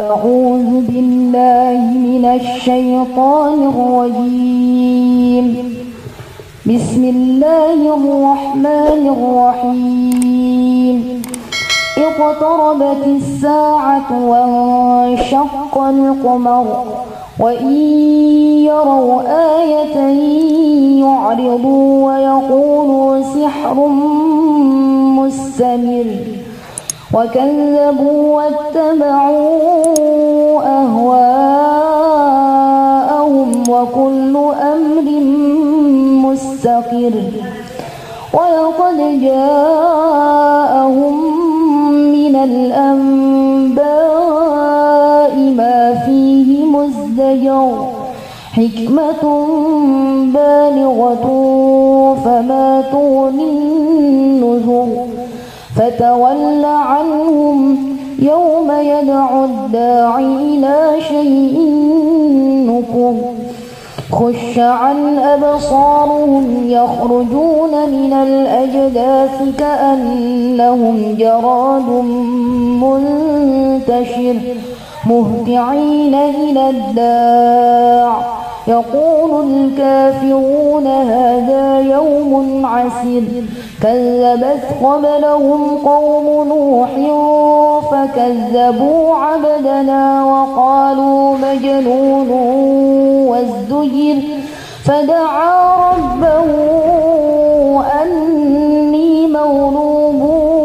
أعوذ بالله من الشيطان الرجيم. بسم الله الرحمن الرحيم. اقتربت الساعة وانشق القمر وإن يروا آية يعرضوا ويقولوا سحر مستمر وكذبوا واتبعوا أهواءهم وكل أمر مستقر ولقد جاءهم من الأنباء ما فيه مزدجر حكمة بالغة فما تغني النذر فتول عنهم يوم يدعو الداعي إلى شيء نكر خش عن أبصارهم يخرجون من الأجداث كأنهم جراد منتشر مهطعين إلى الداع يقول الكافرون هذا يوم عسير كذبت قبلهم قوم نوح فكذبوا عبدنا وقالوا مجنون وازدجر فدعا ربه أني مغلوب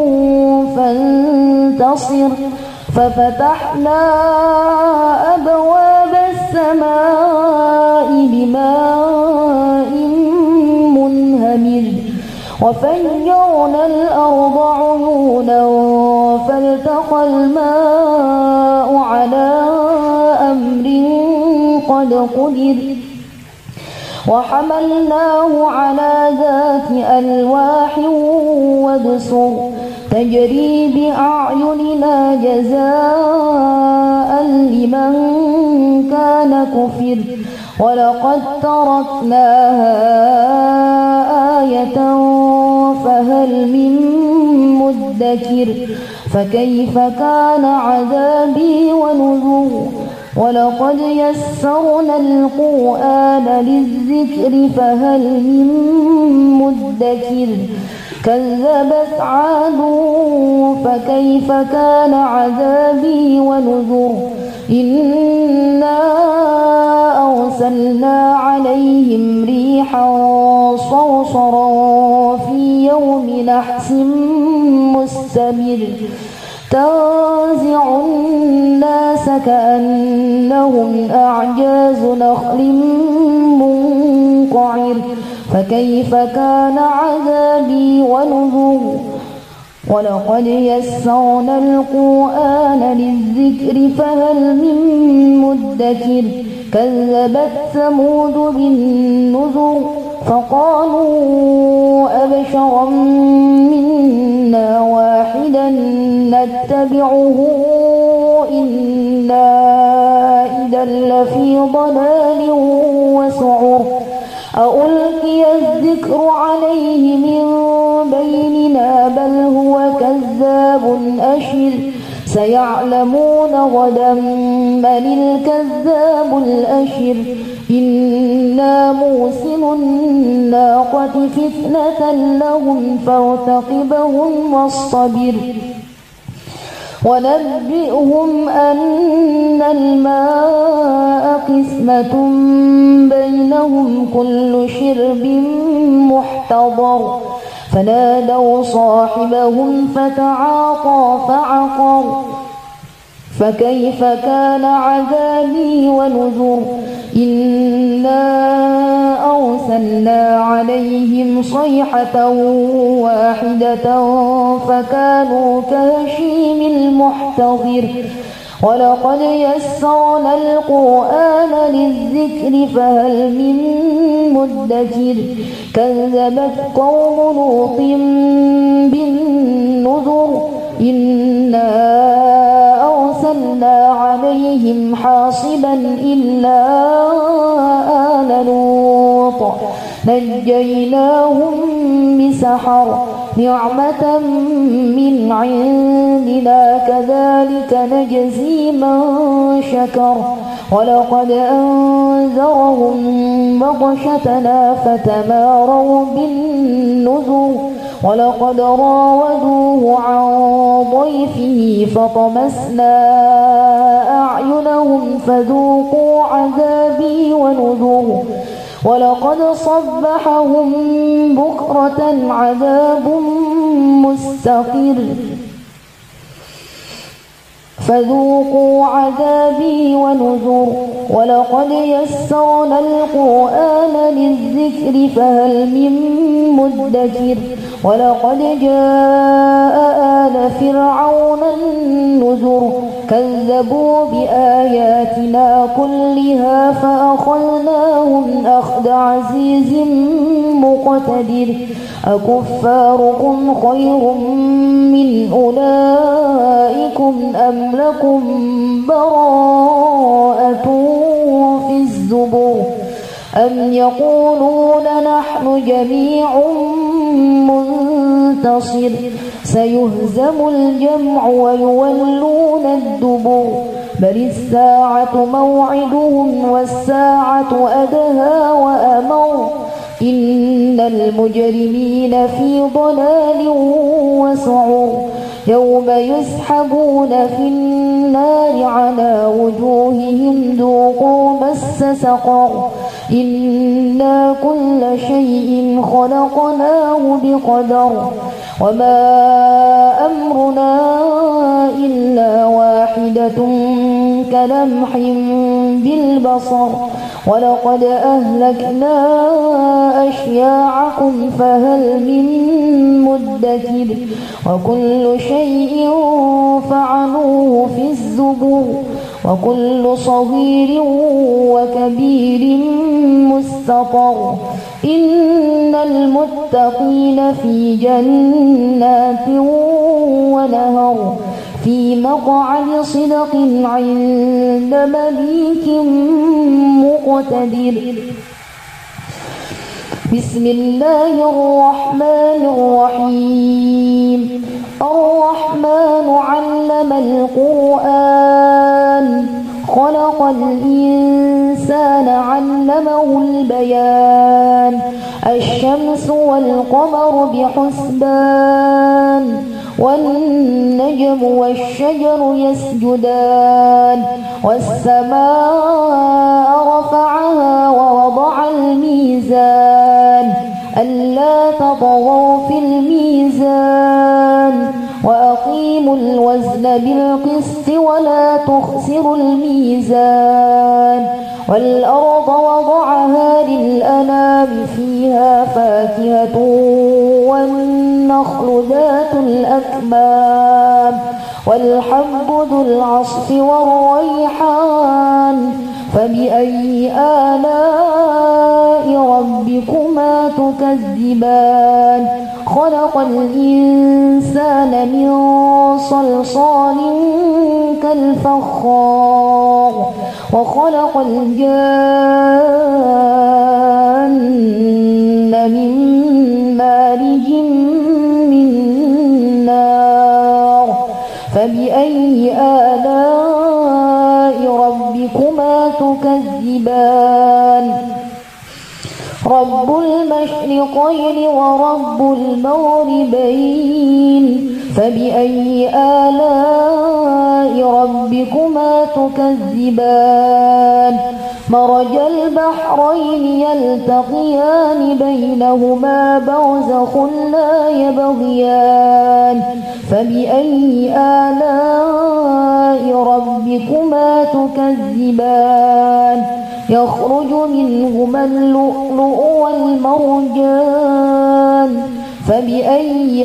فانتصر ففتحنا أبواب السماء بماء منهمر وفجرنا الأرض عيونا فالتقى الماء على أمر قد قدر وحملناه على ذات ألواح ودسر تجري بأعيننا جزاء لمن كان كفر ولقد تركناها آية فهل من مدكر فكيف كان عذابي ونذر ولقد يسرنا القرآن للذكر فهل من مدكر كذبت عاد فكيف كان عذابي ونذر إنا أرسلنا عليهم ريحا صرصرا في يوم نحس مستمر تنزع الناس كأنهم أعجاز نخل منقعر فكيف كان عذابي ونذر ولقد يسرنا القرآن للذكر فهل من مدكر كذبت ثمود بالنذر فقالوا أبشرا منا واحدا نتبعه إنا إذا لفي ضلال وسعر أألقي الذكر عليه من بيننا بل هو كذاب أشر سيعلمون غدا من الكذاب الأشر إنا موسم الناقة فتنة لهم فارتقبهم واصطبر ونبئهم أن الماء قسمة بينهم كل شرب محتضر فنادوا صاحبهم فتعاطى فعقر فكيف كان عذابي ونذر إنا أرسلنا عليهم صيحة واحدة فكانوا كهشيم المحتضر ولقد يسرنا القرآن للذكر فهل من مدكر كذبت قوم لوط بالنذر إنا أرسلنا عليهم حاصبا إلا آل لوط نجيناهم بسحر نعمة من عندنا كذلك نجزي من شكر ولقد أنذرهم بطشتنا فتماروا بالنذر ولقد راودوه عن ضيفه فطمسنا أعينهم فذوقوا عذابي ونذر ولقد صبحهم بكرة عذاب مستقر فذوقوا عذابي ونذر ولقد يسرنا القرآن للذكر فهل من مدكر ولقد جاء آل فرعون النذر كذبوا بآياتنا كلها فأخذناهم أخذ عزيز مقتدر أكفاركم خير من أولئكم أم لكم براءة في الزبر أم يقولون نحن جميع منتصر سيهزم الجمع ويولون الدبر بل الساعة موعدهم والساعة أدهى وأمر إن المجرمين في ضلال وسعر يوم يسحبون في النار على وجوههم ذوقوا مس سقر إنا كل شيء خلقناه بقدر وما أمرنا إلا واحدة كلمح بالبصر ولقد أهلكنا أشياعكم فهل من مدكر وكل شيء فعلوه في الزبر وكل صغير وكبير مستطر إن المتقين في جنات ونهر في مقعد صدق عند مليك مقتدر بسم الله الرحمن الرحيم الرحمن علم القرآن خلق الإنسان علمه البيان الشمس والقمر بحسبان والنجم والشجر يسجدان والسماء رفعها ووضع الميزان ألا تطغوا في الميزان وأقيموا الوزن بالقسط ولا تخسروا الميزان والأرض وضعها للأنام فيها فاكهة والنخل ذات الأكمام والحب ذو العصف والريحان فبأي آلاء ربكما تكذبان خلق الإنسان من صلصال كالفخار وخلق الجان من مارج من نار فبأي آلاء ربكما تكذبان رب المشرقين ورب المغربين فبأي آلاء ربكما تكذبان مرج البحرين يلتقيان بينهما برزخ لا يبغيان فبأي آلاء ربكما تكذبان يخرج منهما اللؤلؤ والمرجان فبأي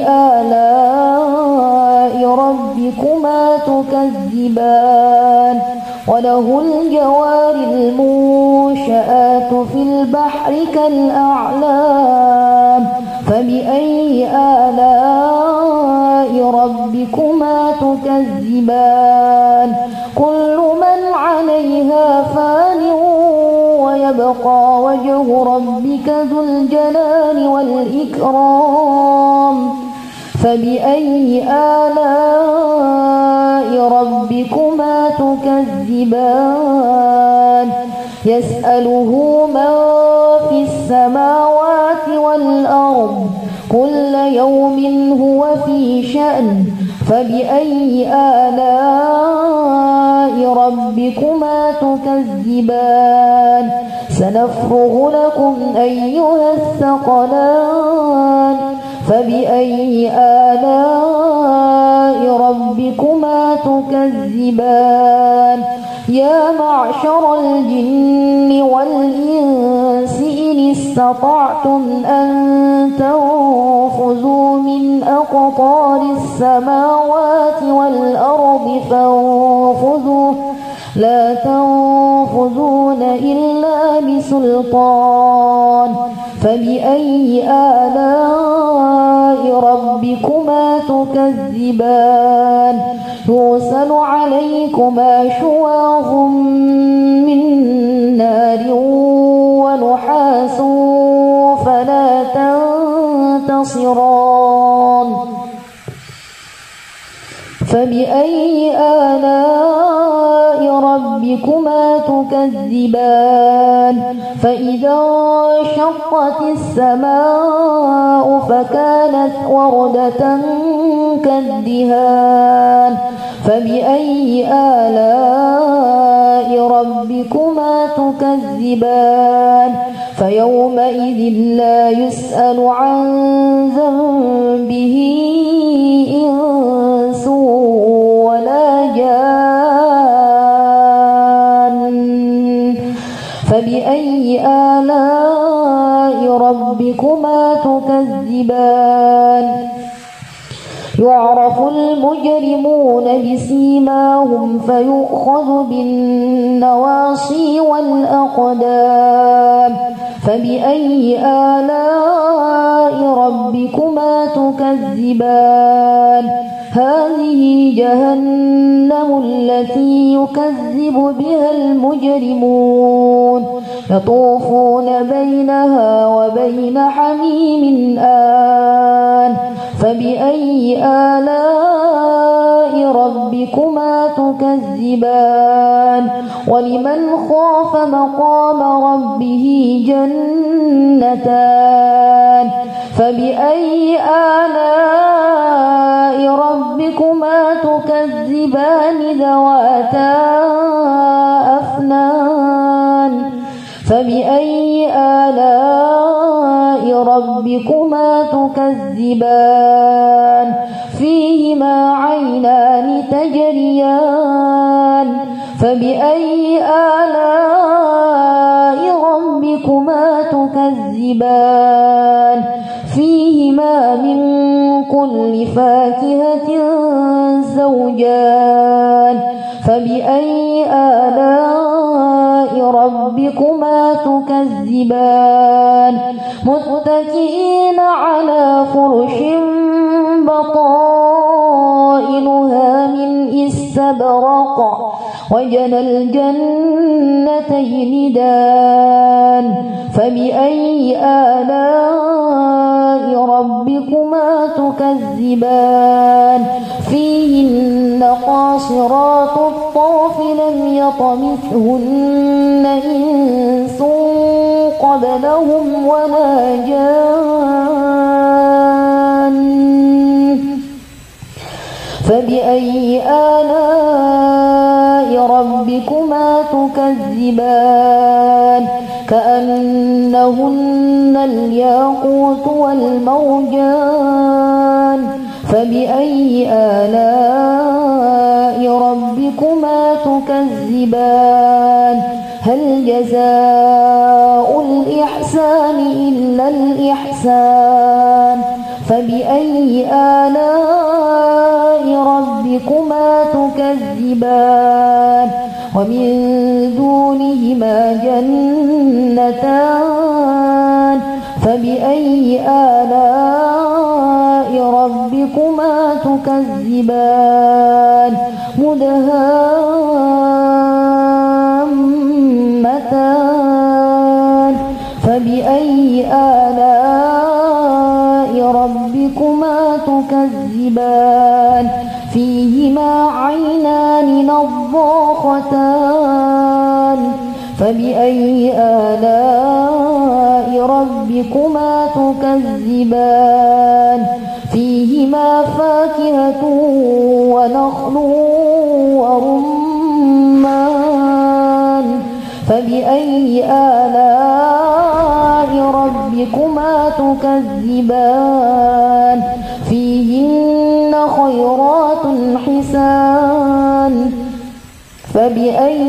آلاء ربكما تكذبان وله الجوار المنشآت في البحر كالأعلام فبأي آلاء ربكما تكذبان كل من عليها فان ويبقى وجه ربك ذو الجلال والإكرام فبأي آلاء ربكما تكذبان يسأله من في السماوات والأرض كل يوم هو في شأن فبأي آلاء ربكما تكذبان سنفرغ لكم أيها الثقلان فبأي آلاء ربكما تكذبان يا معشر الجن والإنس إن استطعتم أن تنفذوا من أقطار السماوات والأرض فانفذوا لا تنفذون إلا بسلطان فبأي آلاء ربكما تكذبان يرسل عليكما شواظ من نار ونحاس فلا تنتصران فبأي آلاء ربكما تكذبان فإذا انشقت السماء فكانت وردة كالدهان فبأي آلاء ربكما تكذبان فيومئذ لا يسأل عن ذنبه إنس ولا جان فبأي آلاء ربكما تكذبان يعرف المجرمون بسيماهم فيؤخذ بالنواصي والأقدام فبأي آلاء ربكما تكذبان هذه جهنم التي يكذب بها المجرمون يطوفون بينها وبين حميم آن فبأي آلاء ربكما تكذبان ولمن خاف مقام ربه جنتان فبأي آلاء ربكما تكذبان ذواتا أفنان فبأي آلاء ربكما تكذبان فيهما عينان تجريان فبأي آلاء ربكما تكذبان فيهما من كل فاكهة زوجان فبأي آلاء ربكما تكذبان متكئين على فرش بطائنها من استبرق وجنى الجنتين دان فبأي آلاء ربكما تكذبان فيهن قاصرات الطرف لم يطمثهن إنس قبلهم ولا جان فبأي آلاء ربكما تكذبان كأنهن الياقوت والمرجان فبأي آلاء ربكما تكذبان هل جزاء الإحسان إلا الإحسان فبأي آلاء ربكما تكذبان ومن دونهما جنتان فبأي آلاء ربكما تكذبان مدهامتان فبأي آلاء ربكما تكذبان ربكما تكذبان فيهما فاكهة ونخل ورمان فبأي آلاء ربكما تكذبان فيهن خيرات حسان فبأي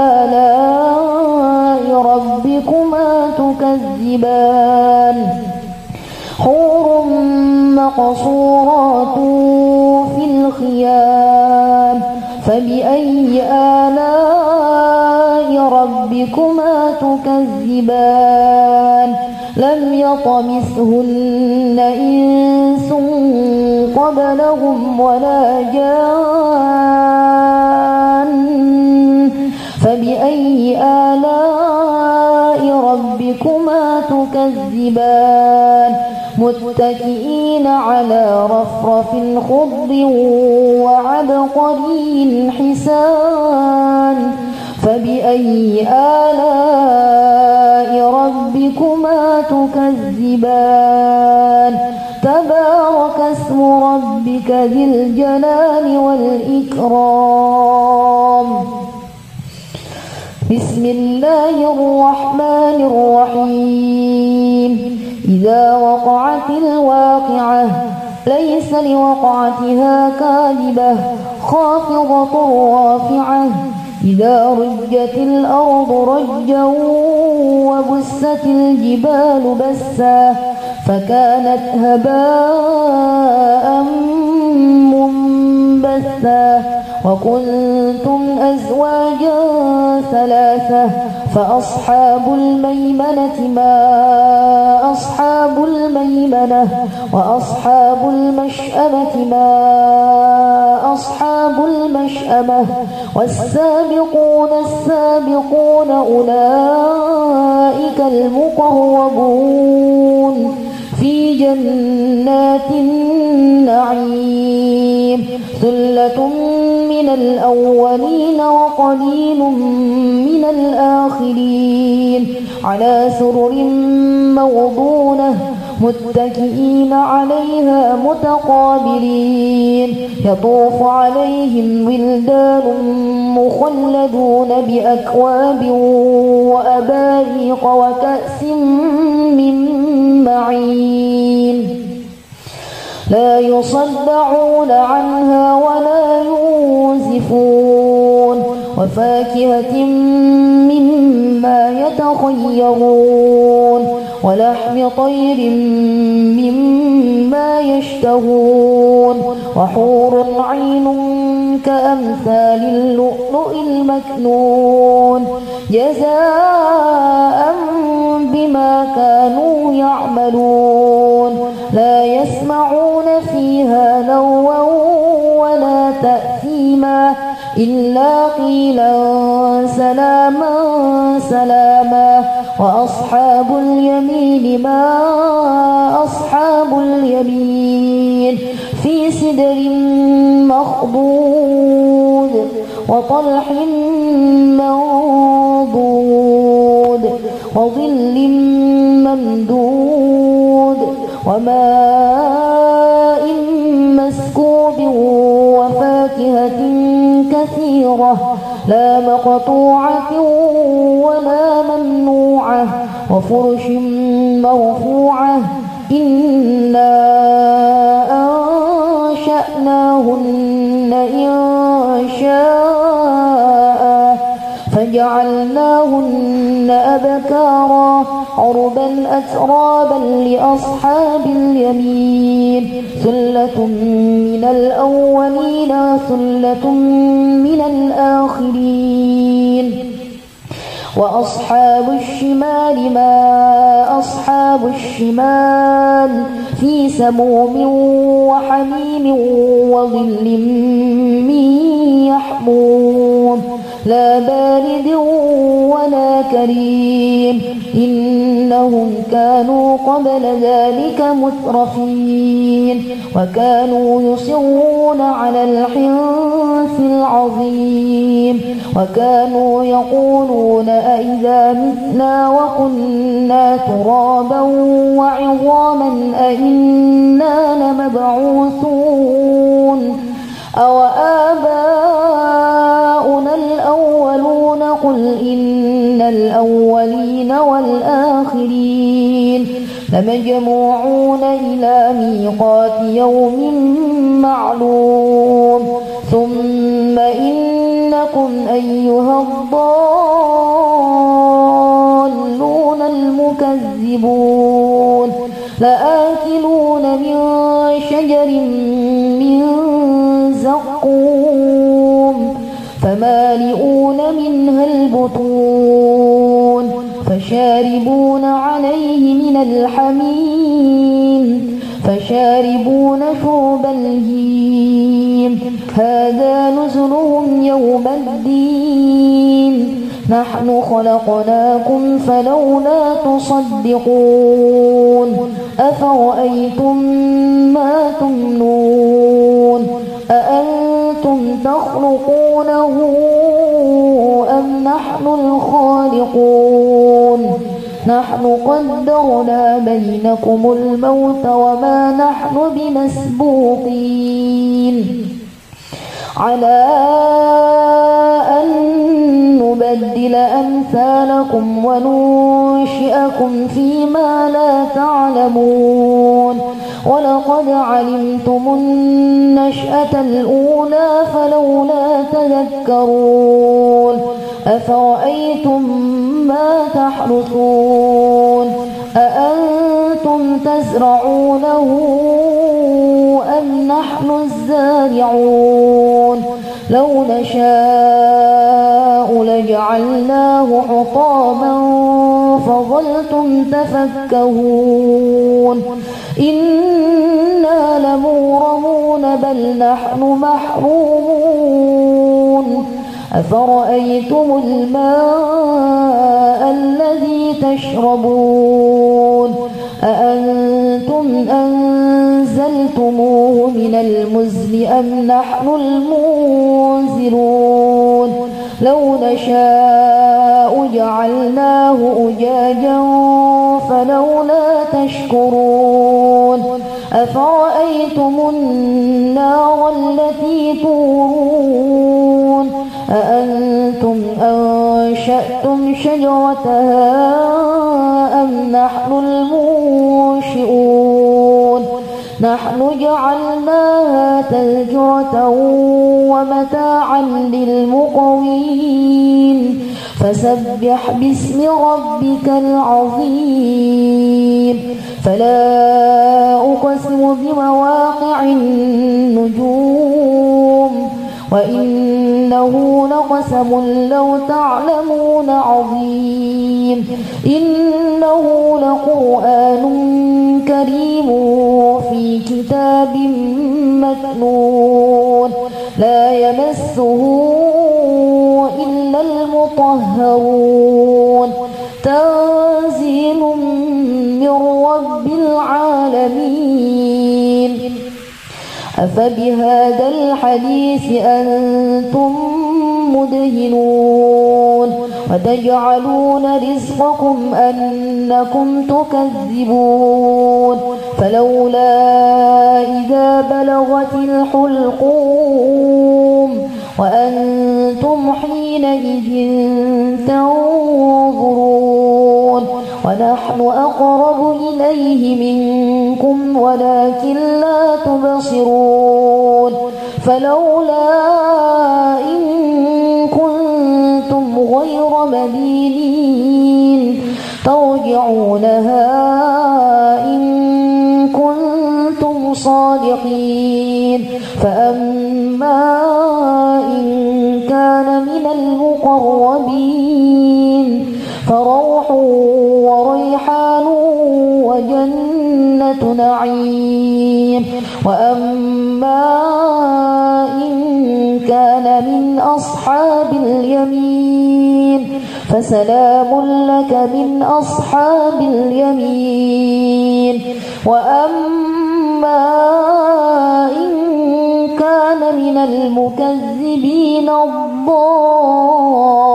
آلاء ربكما تكذبان حور مقصورات في الخيام فبأي آلاء ربكما تكذبان لم يطمثهن إنس قبلهم ولا جان فبأي آلاء ربكما تكذبان متكئين على رفرف خضر وعبقري حسان فبأي آلاء ربكما تكذبان تبارك اسم ربك ذي الجلال والإكرام بسم الله الرحمن الرحيم إذا وقعت الواقعة ليس لوقعتها كاذبة خافضة رافعة إذا رجت الأرض رجا وبست الجبال بسا فكانت هباء منبثا وكنتم أزواجا ثلاثة فأصحاب الميمنة ما أصحاب الميمنة وأصحاب المشأمة ما أصحاب المشأمة والسابقون السابقون أولئك المقربون في جنات النعيم ثلة من الأولين وقليل من الآخرين على سرر موضونة متكئين عليها متقابلين يطوف عليهم ولدان مخلدون بأكواب وأباريق وكأس من معين لا يصدعون عنها ولا ينزفون وفاكهة مما يتخيرون ولحم طير مما يشتهون وحور عين كأمثال اللؤلؤ المكنون جزاء بما كانوا يعملون لا يسمعون فيها لغوا ولا تأثيما إلا قيلا سلاما سلاما وأصحاب اليمين ما أصحاب اليمين في سدر مخضود وطلح منضود وظل ممدود وماء مسكوب وفاكهة كثيرة لا مقطوعة ولا ممنوعة وفرش مرفوعة إنا أنشأناهن إنشاء فجعلناهن أبكارا عربا أترابا لأصحاب اليمين ثلة من الأولين ثلة من الآخرين وأصحاب الشمال ما أصحاب الشمال في سموم وحميم وظل من يحموم لا بارد ولا كريم إنهم كانوا قبل ذلك مترفين وكانوا يصرون على الحنث العظيم وكانوا يقولون أئذا متنا وكنا ترابا وعظاما أئنا لمبعوثون أوآباؤنا الأولون قل إن الأولين والآخرين لمجموعون إلى ميقات يوم معلوم ثم إنكم أيها الضالون المكذبون لآكلون من شجر من زقوم فمالئون منها البطون فشاربون عليه من الحميم فشاربون شرب الهيم هذا نزلهم يوم الدين نحن خلقناكم فلولا تصدقون أفرأيتم ما تمنون أأنتم تخلقونه أم نحن الخالقون نحن قدرنا بينكم الموت وما نحن بمسبوقين على أن نبدل أمثالكم وننشئكم فيما لا تعلمون ولقد علمتم النشأة الأولى فلولا تذكرون أفرأيتم ما تحرثون أأنتم تزرعونه أم نحن الزارعون لو نشاء لجعلناه حطاما فظلتم تفكهون إنا لمغرمون بل نحن محرومون أفرأيتم الماء الذي تشربون أأنتم أنزلتموه من المزن أم نحن المنزلون لو نشاء جعلناه أجاجا فلولا تشكرون أفرأيتم النار التي تورون أأنتم أنشأتم شجرتها أم نحن المنشئون نحن جعلناها تذكرة ومتاعا للمقوين فسبح باسم ربك العظيم فلا أقسم بمواقع النجوم وإنه لقسم لو تعلمون عظيم إنه لقرآن كريم في كتاب مكنون لا يمسه إلا المطهرون تنزيل من رب العالمين أفبهذا الحديث أنتم مدهنون وتجعلون رزقكم أنكم تكذبون فلولا إذا بلغت الحلقوم وأنتم حينئذ تنظرون ونحن أقرب إليه منكم ولكن لا تبصرون فلولا إن كنتم غير مدينين ترجعونها إن كنتم صادقين فأما إن كان من المقربين فروح وريحان وجنة نعيم وأما إن كان من أصحاب اليمين فسلام لك من أصحاب اليمين وأما إن كان من المكذبين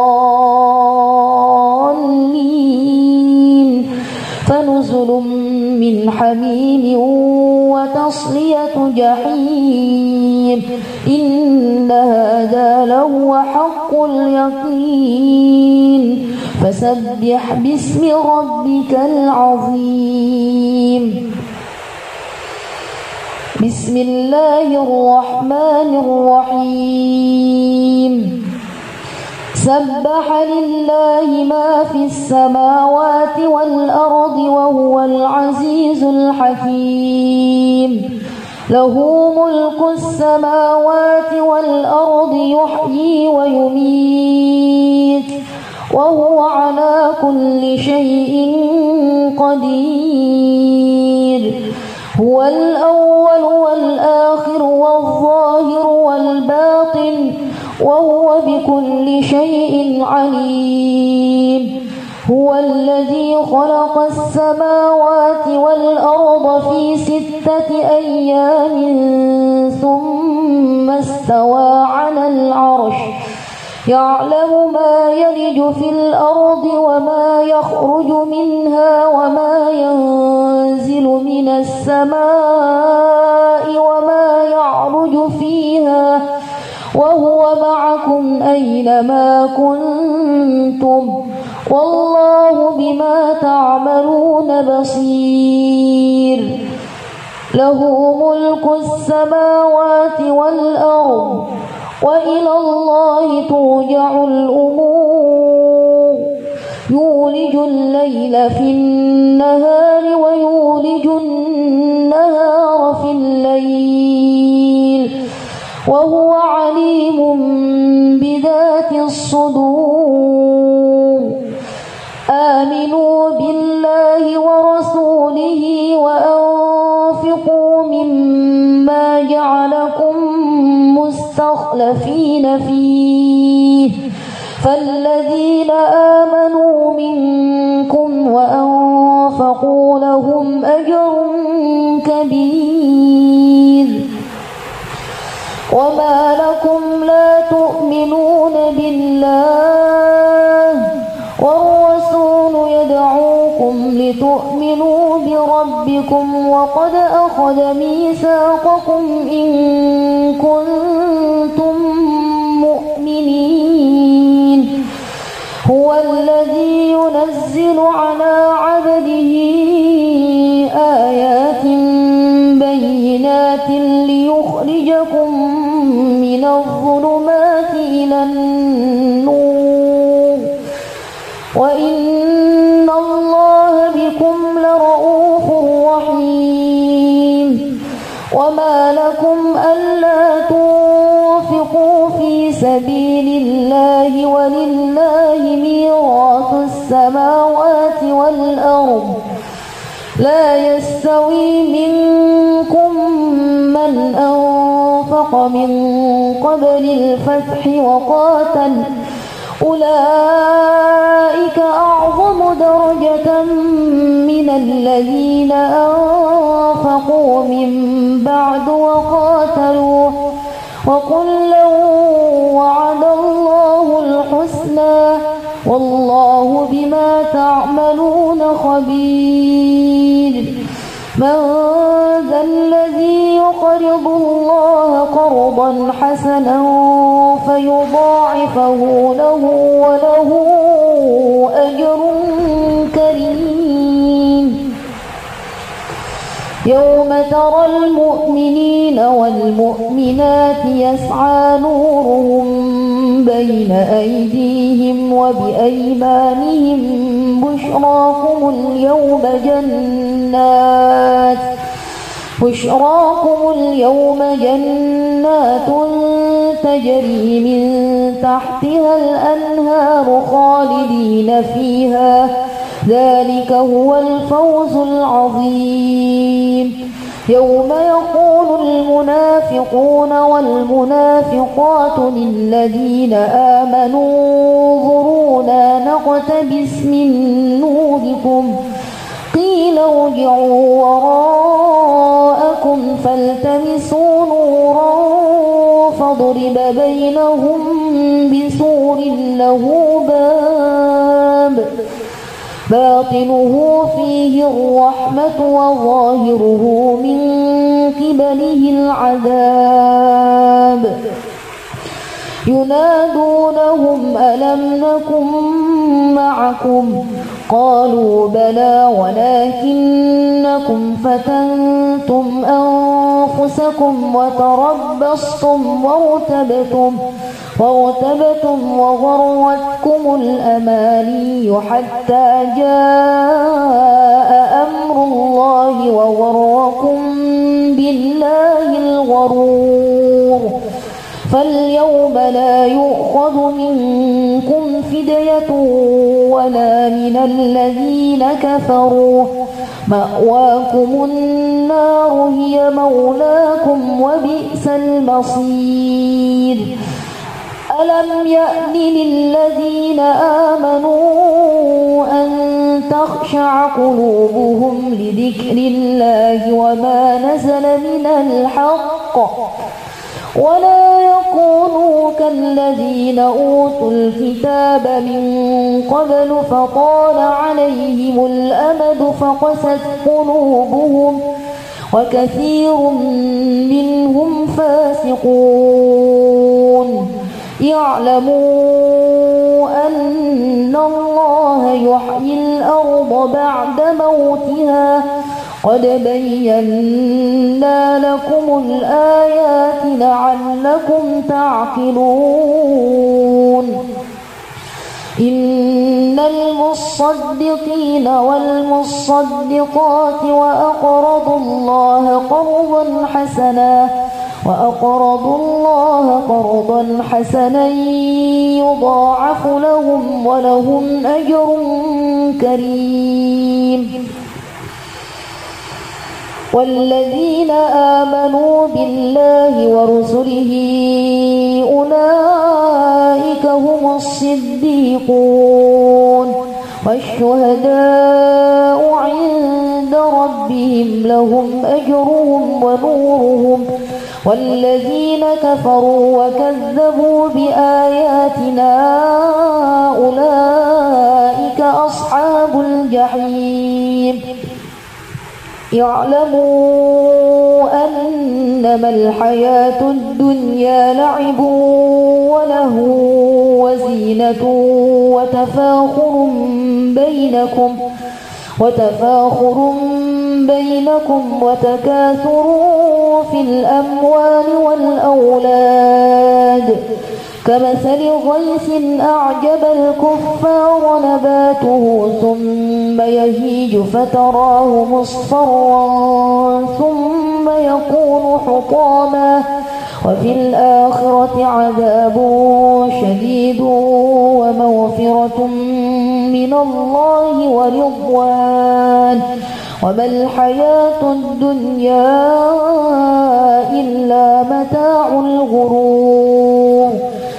الضالين فنزل من حميم وتصلية جحيم إن هذا لهو حق اليقين فسبح باسم ربك العظيم بسم الله الرحمن الرحيم سبح لله ما في السماوات والأرض وهو العزيز الحكيم له ملك السماوات والأرض يحيي ويميت وهو على كل شيء قدير هو الأول والآخر والظاهر والباطن وهو بكل شيء عليم هو الذي خلق السماوات والأرض في 6 أيام ثم استوى على العرش يعلم ما يلج في الأرض وما يخرج منها وما ينزل من السماء وما يعرج فيها وهو معكم أينما كنتم والله بما تعملون بصير له ملك السماوات والأرض وإلى الله ترجع الأمور يولج الليل في النهار ويولج النهار في الليل وهو عليم بذات الصدور آمنوا بالله ورسوله وأنفقوا مما جعلكم مستخلفين فيه فالذين آمنوا منكم وأنفقوا لهم أجر كبير وما لكم لا تؤمنون بالله والرسول يدعوكم لتؤمنوا بربكم وقد أخذ ميثاقكم إن كنتم مؤمنين هو الذي ينزل على عبده آيات بينات ليخرجكم من الظلمات إلى النور وإن الله بكم لرؤوف رحيم وما لكم ألا تنفقوا في سبيل الله ولله ميراث السماوات والأرض لا يستوي منكم من أنفق من قبل الفتح وقاتل أولئك أعظم درجة من الذين أنفقوا من بعد وقاتلوا وكلا وعد الله الحسنى والله بما تعملون خبير من ذا الذي يقرض الله قرضا حسنا فيضاعفه له وله أجر كريم يوم ترى المؤمنين والمؤمنات يسعى نورهم بين أيديهم وبأيمانهم بشراكم اليوم جنات تجري من تحتها الأنهار خالدين فيها ذلك هو الفوز العظيم يوم يقول المنافقون والمنافقات للذين آمنوا انظرونا نقتبس من نوركم قيل ارجعوا وراءكم فالتمسوا نورا فضرب بينهم بسور له باطنه فيه الرحمة وظاهره من قبله العذاب ينادونهم ألم نكن معكم قالوا بلى ولكنكم فتنتم أنفسكم وتربصتم وارتبتم وغرتكم الأماني حتى جاء أمر الله وغركم بالله الغرور فاليوم لا يؤخذ منكم فدية ولا من الذين كفروا مأواكم النار هي مولاكم وبئس المصير ألم يأن للذين آمنوا أن تخشع قلوبهم لذكر الله وما نزل من الحق ولا يكونوا كالذين أوتوا الكتاب من قبل فطال عليهم الأمد فقست قلوبهم وكثير منهم فاسقون يعلموا أن الله يحيي الأرض بعد موتها قد بينا لكم الآيات لعلكم تعقلون إن المصدقين والمصدقات وأقرضوا الله قرضا حسنا يضاعف لهم ولهم أجر كريم والذين آمنوا بالله ورسله أولئك هم الصديقون والشهداء عند ربهم لهم أجرهم ونورهم والذين كفروا وكذبوا بآياتنا أولئك أصحاب الجحيم يعلموا أنما الحياة الدنيا لعب ولهو وزينة وتفاخر بينكم وتكاثر في الأموال والأولاد كمثل غيث أعجب الكفار نباته ثم يهيج فتراه مصفرا ثم يكون حطاما وفي الآخرة عذاب شديد ومغفرة من الله ورضوان وما الحياة الدنيا إلا متاع الغرور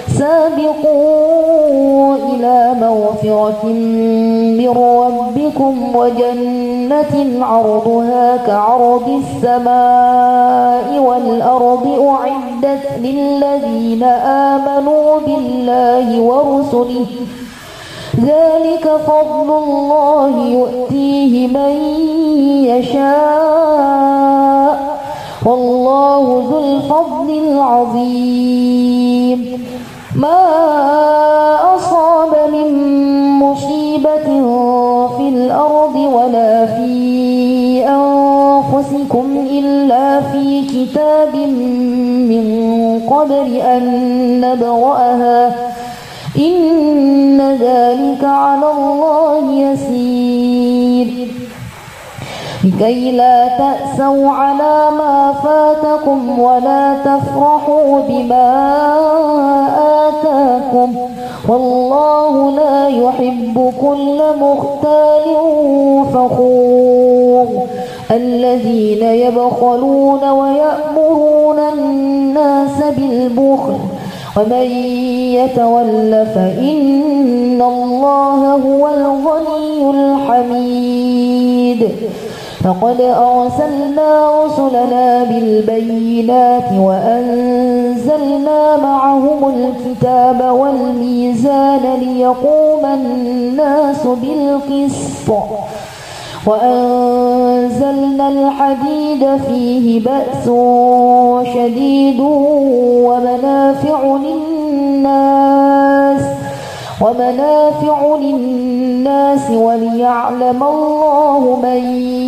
سابقوا إلى مغفرة من ربكم وجنة عرضها كعرض السماء والأرض أعدت للذين آمنوا بالله ورسله ذلك فضل الله يؤتيه من يشاء والله ذو الفضل العظيم ما أصاب من مصيبة في الأرض ولا في أنفسكم إلا في كتاب من قبل أن نبرأها إن ذلك على الله يسير لكي لا تأسوا على ما فاتكم ولا تفرحوا بما آتاكم والله لا يحب كل مختال فخور الذين يبخلون ويأمرون الناس بالبخل ومن يتول فإن الله هو الغني الحميد لقد أرسلنا رسلنا بالبينات وأنزلنا وأنزلنا معهم الكتاب والميزان ليقوم الناس بالقسط وأنزلنا الحديد فيه بأس شديد ومنافع للناس وليعلم الله من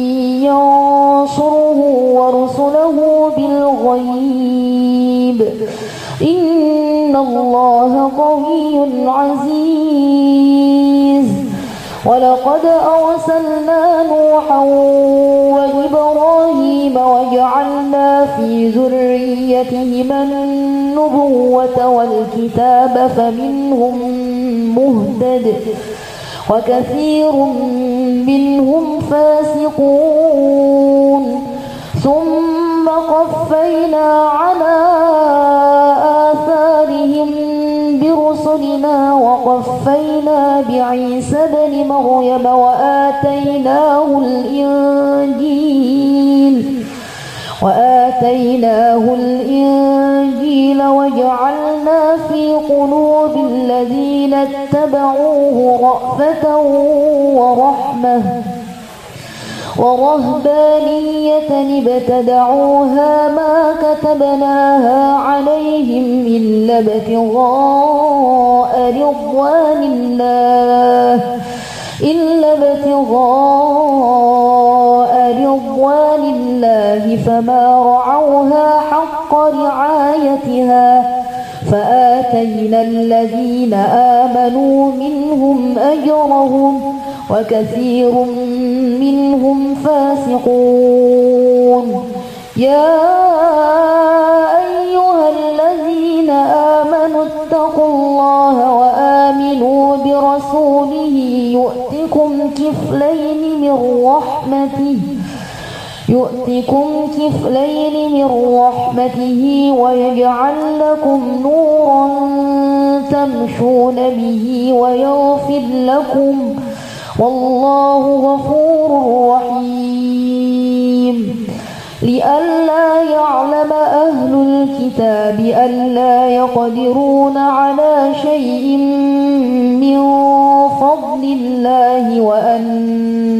ينصره ورسله بالغيب إن الله قوي عزيز. ولقد أرسلنا نوحا وإبراهيم وجعلنا في ذريتهما النبوة والكتاب فمنهم مهتد وكثير منهم فاسقون ثم قفينا على آثارهم برسلنا وقفينا بعيسى ابن مريم وآتيناه الإنجيل وجعلنا في قلوب الذين اتبعوه رأفة ورهبانية ابتدعوها ما كتبناها عليهم إلا ابتغاء رضوان الله فما رعوها حق رعايتها فآتينا الذين آمنوا منهم أجرهم وكثير منهم فاسقون. يا أيها الذين آمنوا اتقوا الله وآمنوا برسوله يؤتكم كفلين من رحمته ويجعل لكم نورا تمشون به ويغفر لكم والله غفور رحيم. لئلا يعلم أهل الكتاب ألا يقدرون على شيء من فضل الله وأن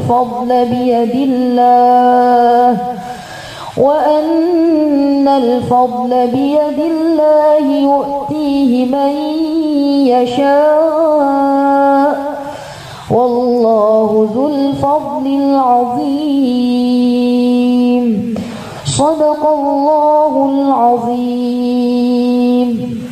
الفضل بيد الله يؤتيه من يشاء والله ذو الفضل العظيم. صدق الله العظيم.